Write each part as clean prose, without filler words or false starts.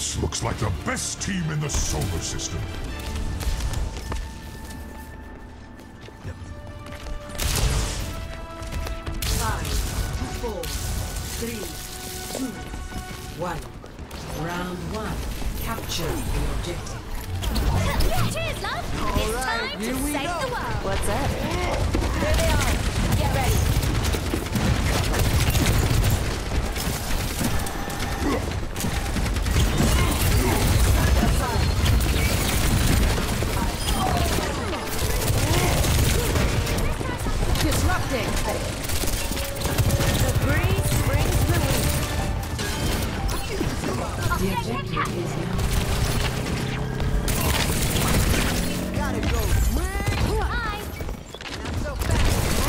This looks like the best team in the solar system. Five, 4, 3, 2, 1. Round 1. Capture the objective. Cheers, love! It's time to save the world! What's up? Here they are! Get ready! Disrupting! The breeze brings relief! The objective is now. Gotta go! Hi! Not so fast!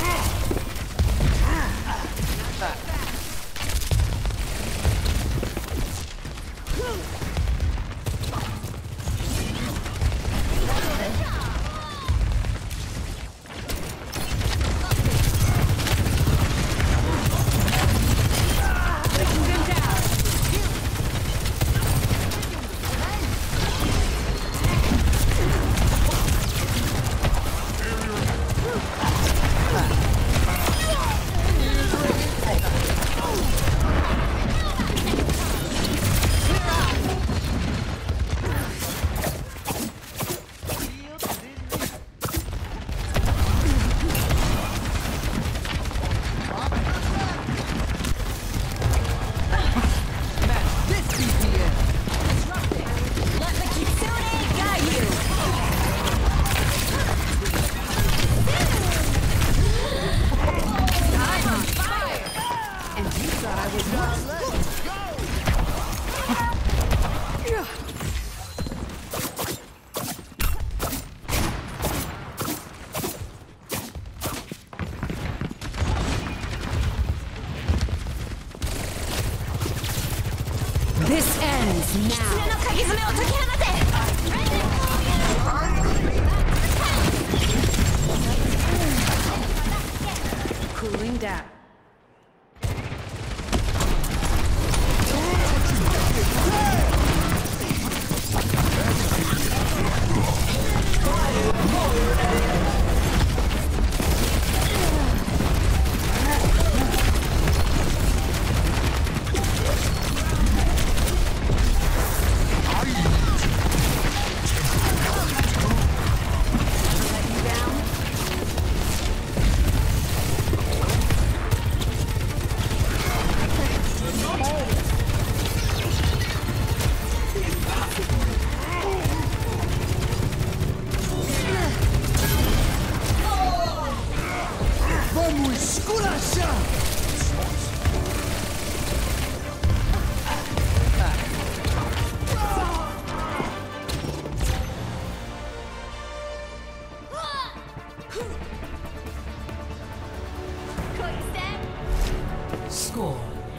This ends now. Cooling down. Score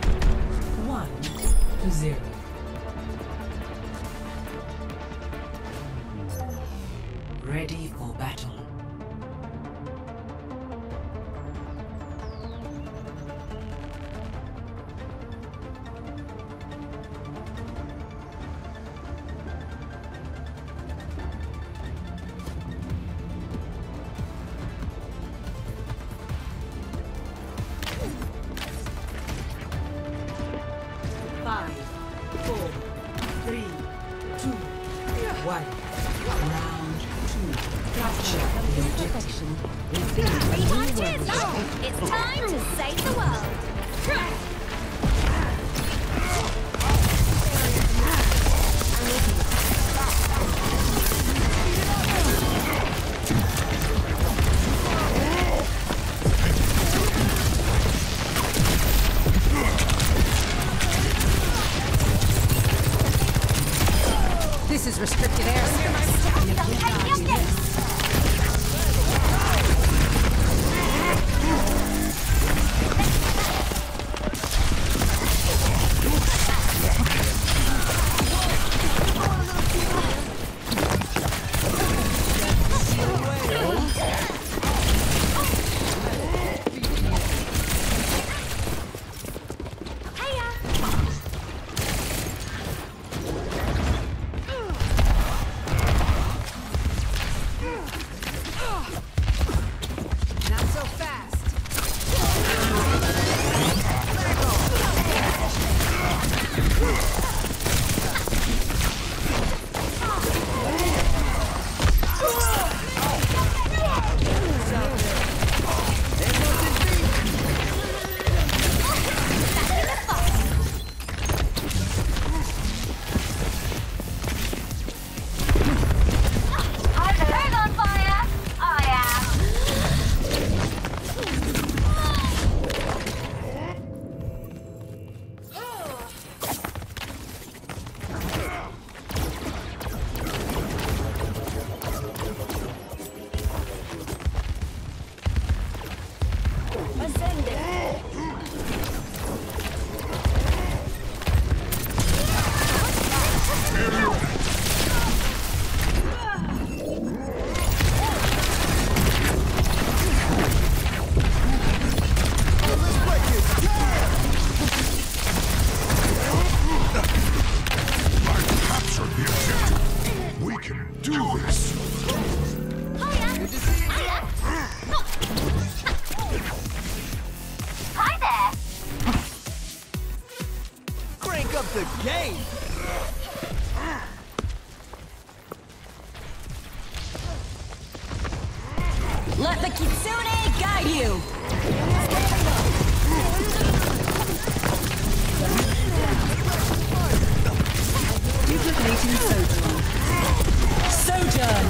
1-0. Ready for battle. Five, 4, 3, 2, 1. Round 2. Capture the objective. Cheers, love! It's time to save the world! This is restricted airspace. can do this. Hiya! Hiya! Hi there! Crank up the game! Let the Kitsune guide you! Duplicating Sojourn.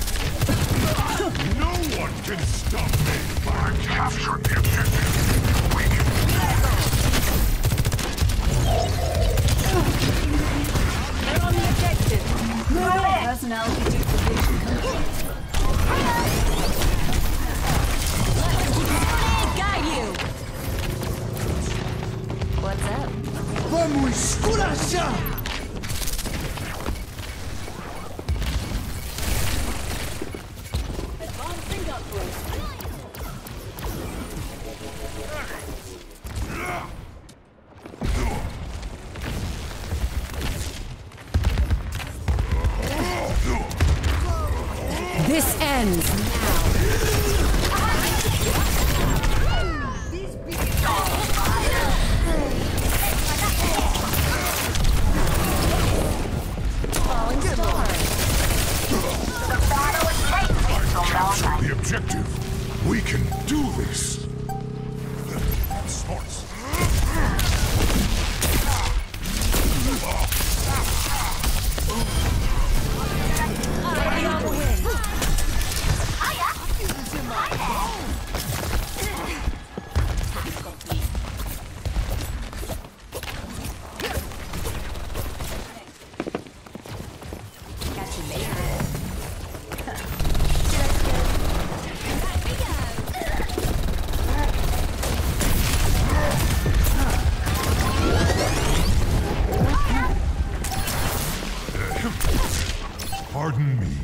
No one can stop me. I captured the objective. We can They're on the objective. Personality duplication complete. Let the Kitsune guide you! What's up? Vamos esculachar! This ends capture the objective. We can do this. Sports. Pardon me.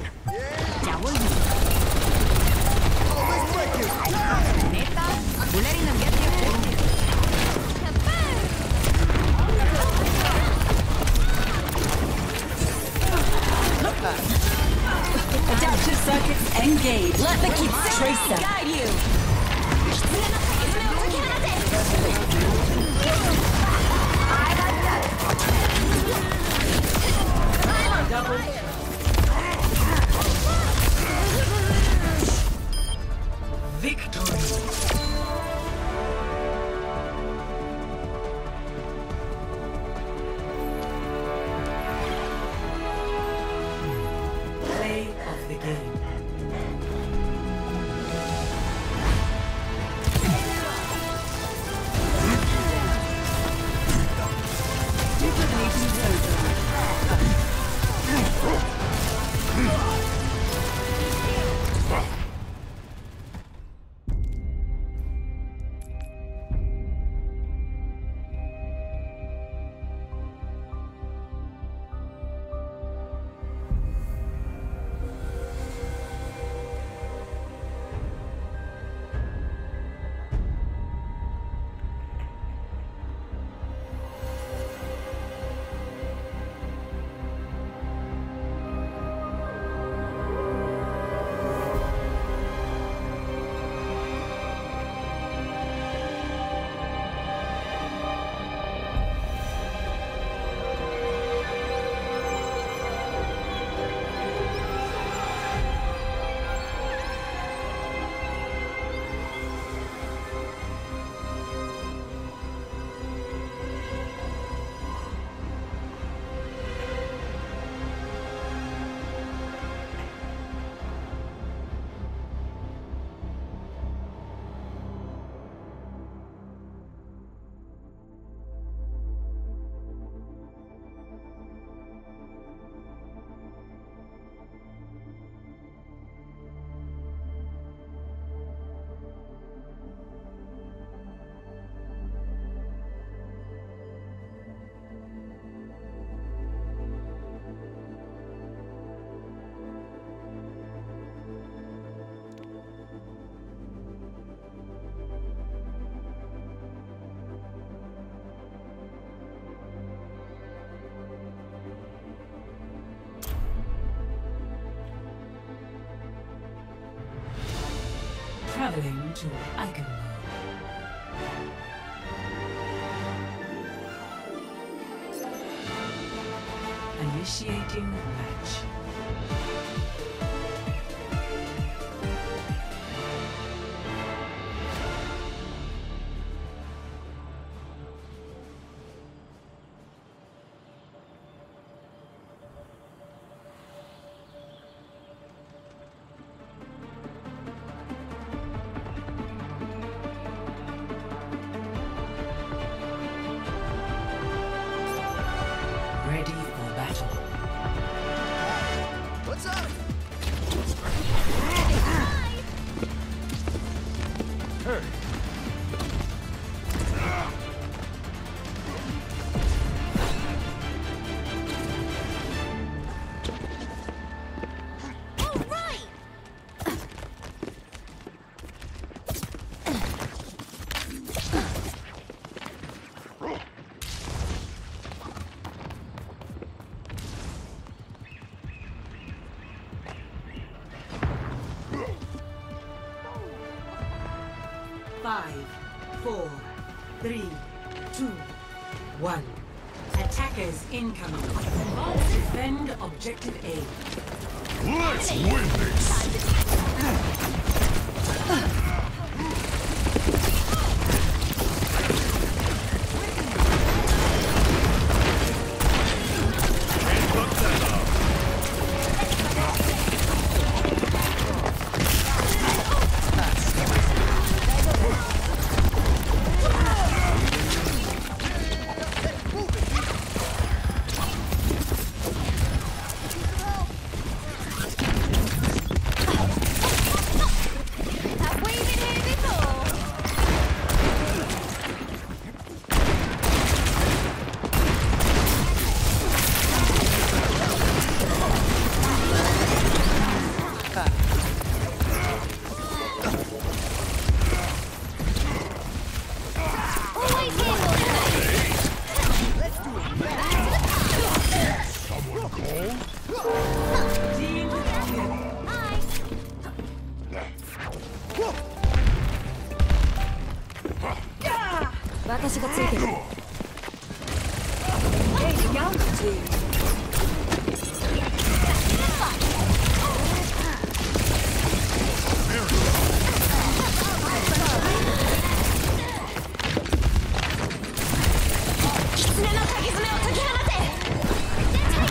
adaptive circuits engaged. Let the Kitsune guide you! Play of the game. Traveling to Iconmo. Initiating match. Ready for battle. What's up? Hey. All right. 5, 4, 3, 2, 1. Attackers incoming. Defend objective A. Let's win this! Have we been here before? Always here for you, mate. Someone call? Team kill. Hi. 私がついてる。 狐の鍵爪を解き放て。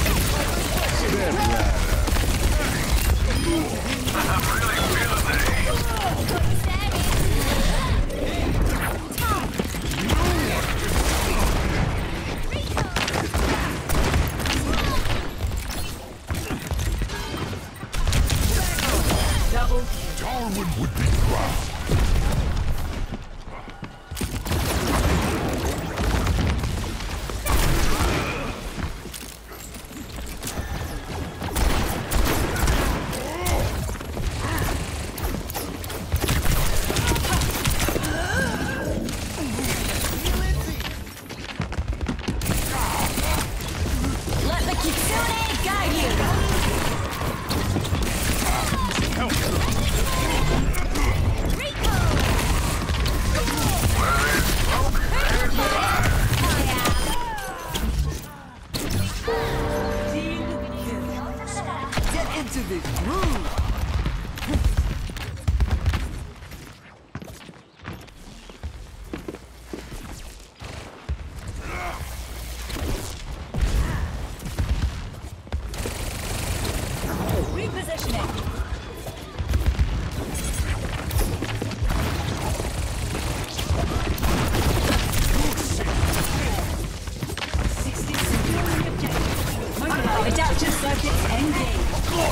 Darwin would be proud. Let the Kitsune guide you! Team kill. Get into this groove! Repositioning! Adaptive circuits engaged.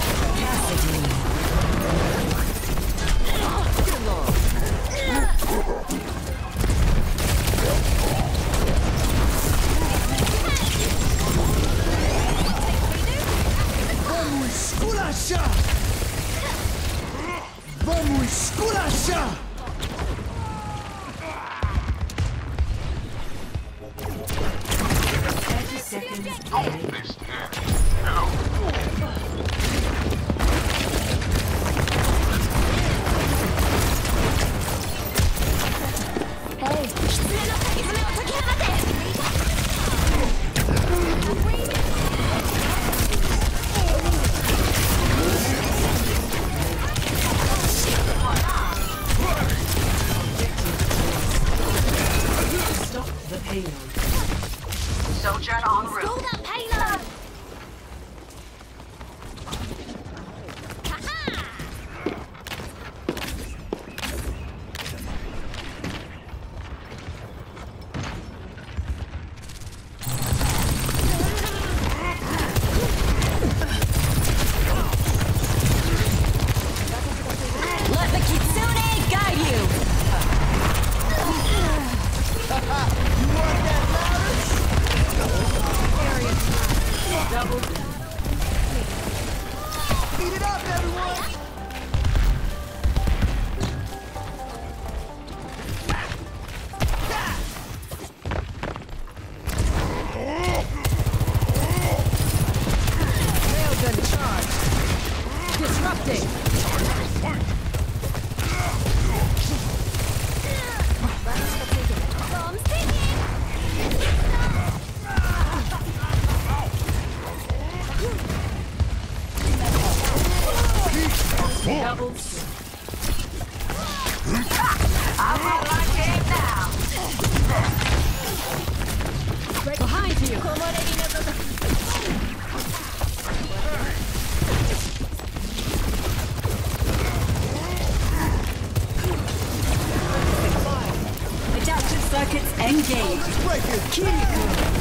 Vamos esculachar! Vamos esculachar! 30 seconds. This Hello. it up, everyone! Railgun charge. Disrupting. Bombs ticking! Double kill. I'm on my game now! Behind you. Adaptive circuits engaged. Right here, kitty!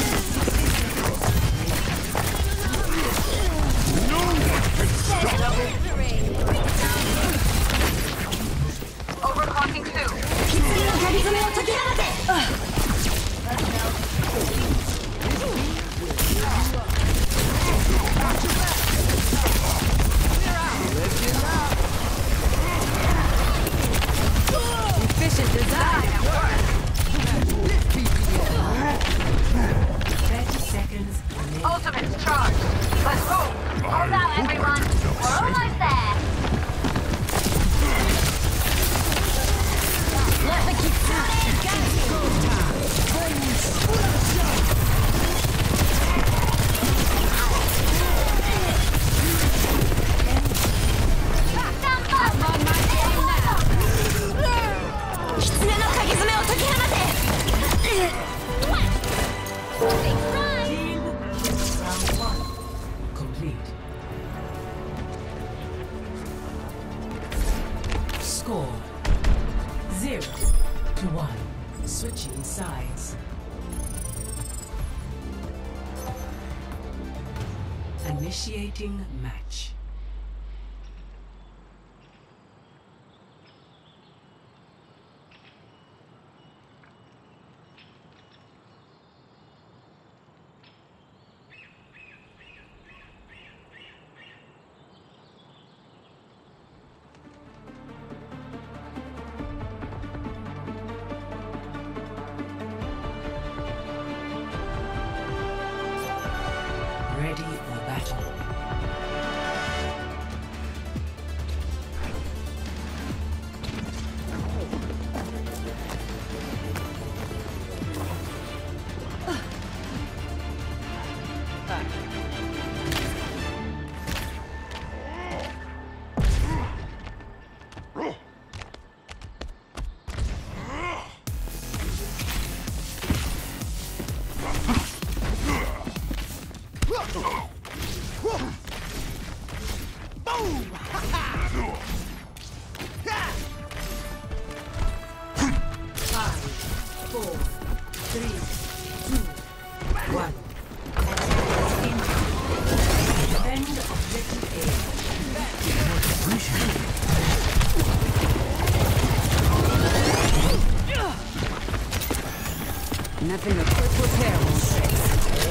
Overclocking 2. 鍵爪を解き放て。Efficient design at work. 30 seconds remaining. Ultimate's charged. Let's go! Hold out, everyone. We're almost there. Let the kick Stand by. I'm on my game now. 狐の鍵爪を解き放て。 Big ride. Team round 1 complete. Score 0-1. Switching sides. Initiating match. Ready for battle. Five, four, three, two, one. Defend objective A. Nothing a quick repair won't fix.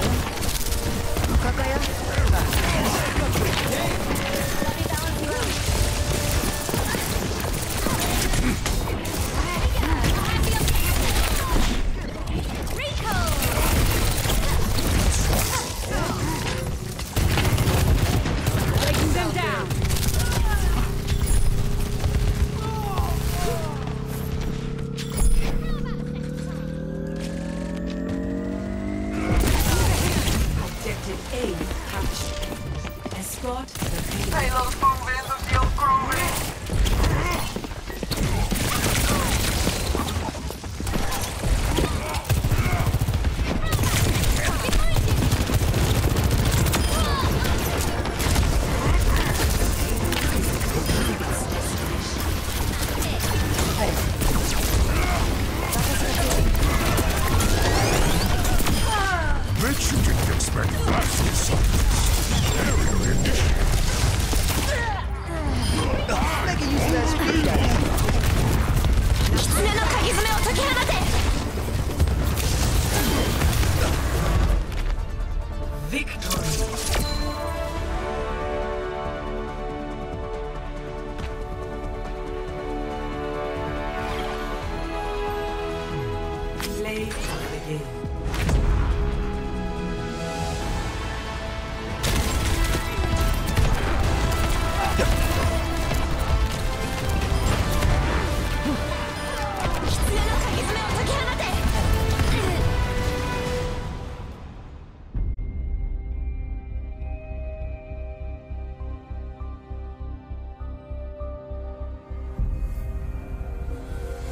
Breaking them down. Objective A captured. Escort the payload. Payload forward.